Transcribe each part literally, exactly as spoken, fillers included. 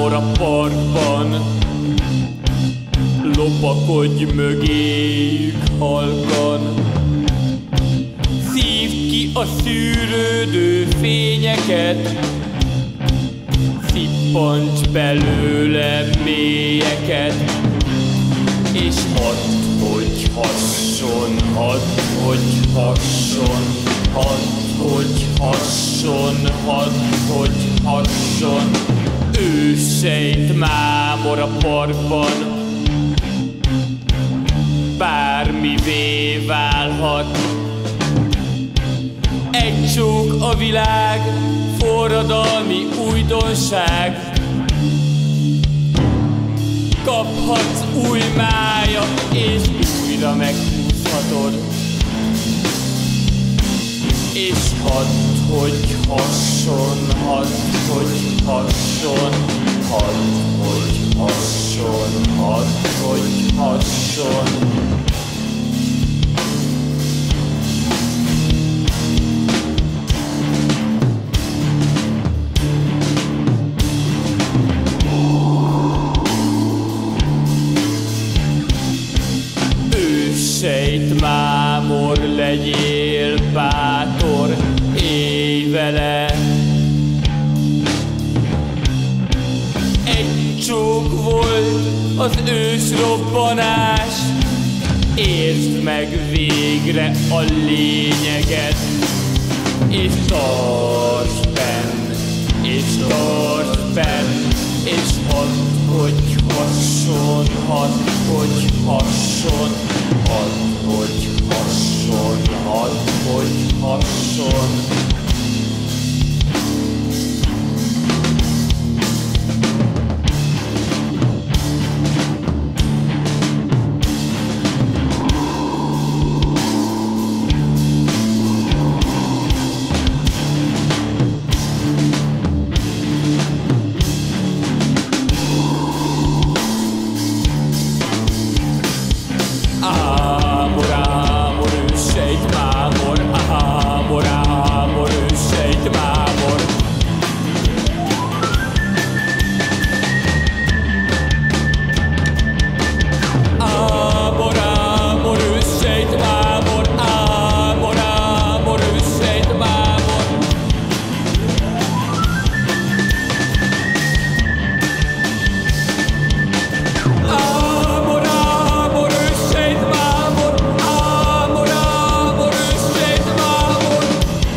mámor a parkban, lopakodj mögéjük halkan. Szívd ki a szűrődő fényeket, szippancs belőle mélyeket, és hadd, hogy hasson, hadd, hogy hasson, hadd, hogy hasson, hadd, hogy hasson. Őssejt mámor a parkban, bármivé válhat. Egy csók a világ, forradalmi újdonság. Kaphatsz új májat, és újra meghúzhatod. És hadd, hogy hasson, hadd, hogy hasson, hadd, hogy hasson, hadd, hogy hasson. Őssejt mámor, legyél bátor, élj vele. Egy csók volt az ősrobbanás, értsd meg végre a lényeget, és tartsd benn, és tartsd benn, és hadd, hogy hasson, hadd, hogy hasson, hadd, hogy hasson, hadd, hogy hasson. Ámor, ámor, őssejt mámor, ámor, ámor, őssejt mámor. Ámor, ámor, őssejt mámor, ámor, ámor, őssejt mámor. Ámor, ámor, őssejt mámor, ámor, ámor, őssejt mámor.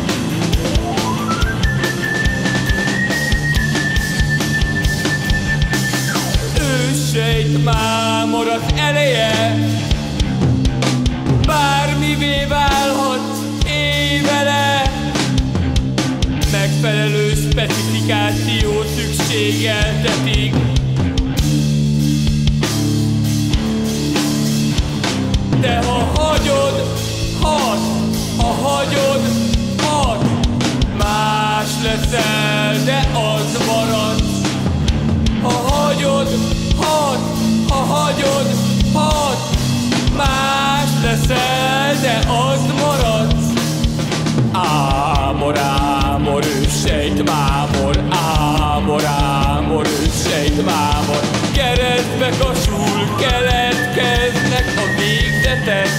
Őssejt mámor az ereje, bármivé válhat, élj vele. Megfelelő specifikáció szükségeltetik. De ha hagyod, hadd, ha hagyod, hadd, más leszel, de az marad. Ha hagyod, hadd, ha hagyod, hadd, más leszel, de az maradsz. Ámor, ámor, őssejt mámor, ámor, ámor, őssejt mámor. Keresztbe kasul, keletkeznek a végzetek.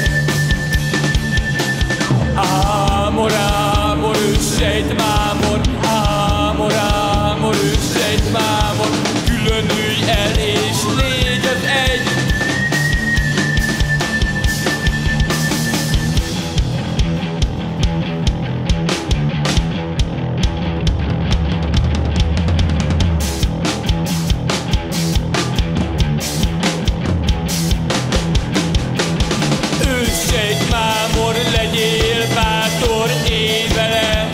Ámor, ámor, őssejt mámor, ámor, ámor, őssejt mámor. Különülj el és légy az egy. Őssejt mámor, legyél bátor, élj vele.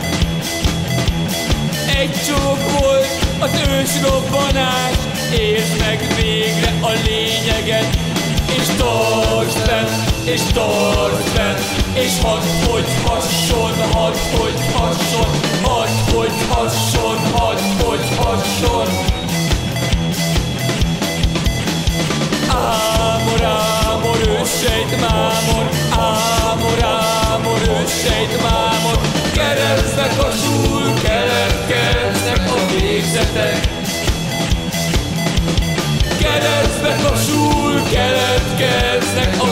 Egy csók volt az ősrobbanás, értsd meg végre a lényeget, és tartsd benn, és tartsd benn, és hadd, hogy hasson, hadd, hogy hasson, hadd, hogy hasson, hadd, hogy hasson. Ámor, ámor, őssejt mámor, ámor, ámor, őssejt mámor. Keresztbe kasul, keletkeznek a végzetek. Lassul keletkeznek